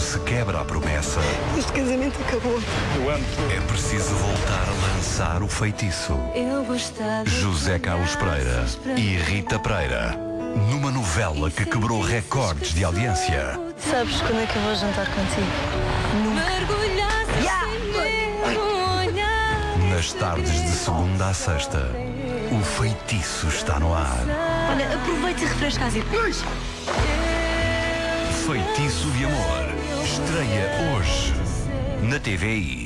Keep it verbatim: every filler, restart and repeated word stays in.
se quebra a promessa, este casamento acabou. Eu amo. é preciso voltar a lançar o feitiço. José Carlos Pereira e Rita Pereira, numa novela que quebrou recordes de audiência. Sabes quando é que eu vou jantar contigo? Nunca. Yeah! Nas tardes de segunda a sexta, o feitiço está no ar. Olha, aproveita e refresca as ideias. Feitiço de Amor estreia hoje na T V I.